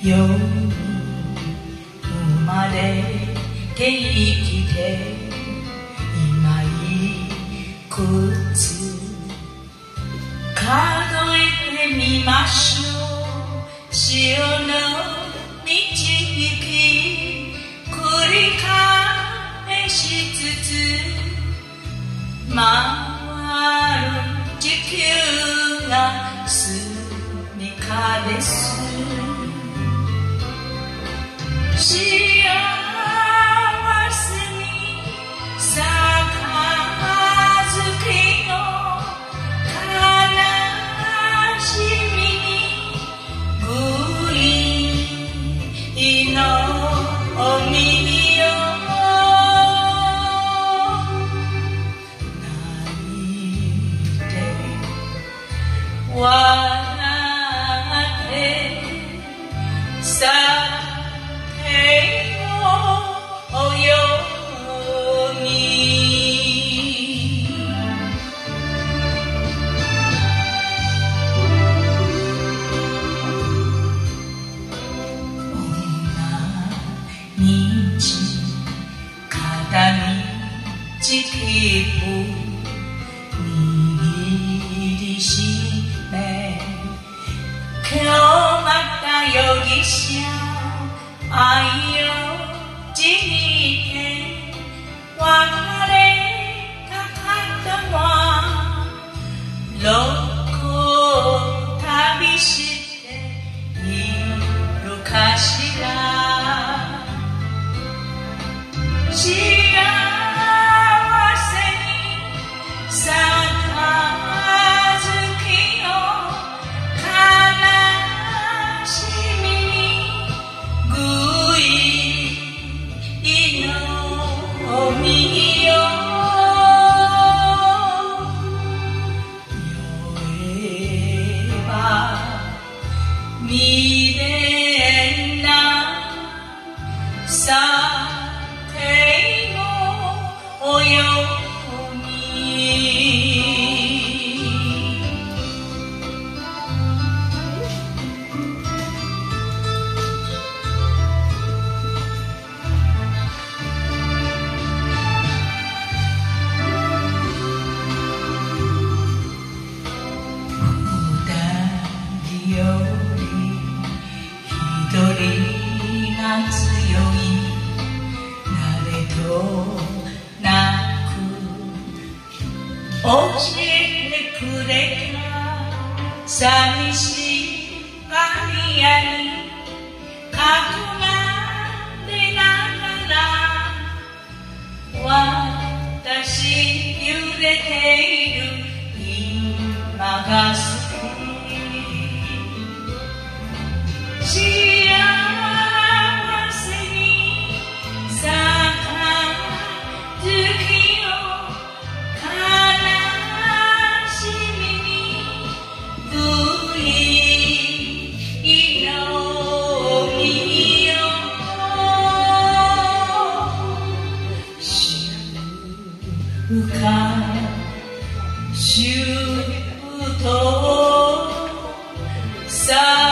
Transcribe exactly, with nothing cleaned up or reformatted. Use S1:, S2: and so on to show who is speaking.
S1: 世に生まれて生きて今いくつ数えてみましょう。潮の導き繰り返しつつ回る地球が住みかです。幸せに杯の悲しみにぐいのお耳を泣いて笑ってさ切符握りしめ今日また容疑者愛をじいて別れかかったはどこを旅しているかしら。未練なさてもおよ一人が強い誰となく教えてくれた寂しいパリアに囲まれながら私揺れている今が好き。幸せに杯を悲しみにぐいのみよ主か主とさ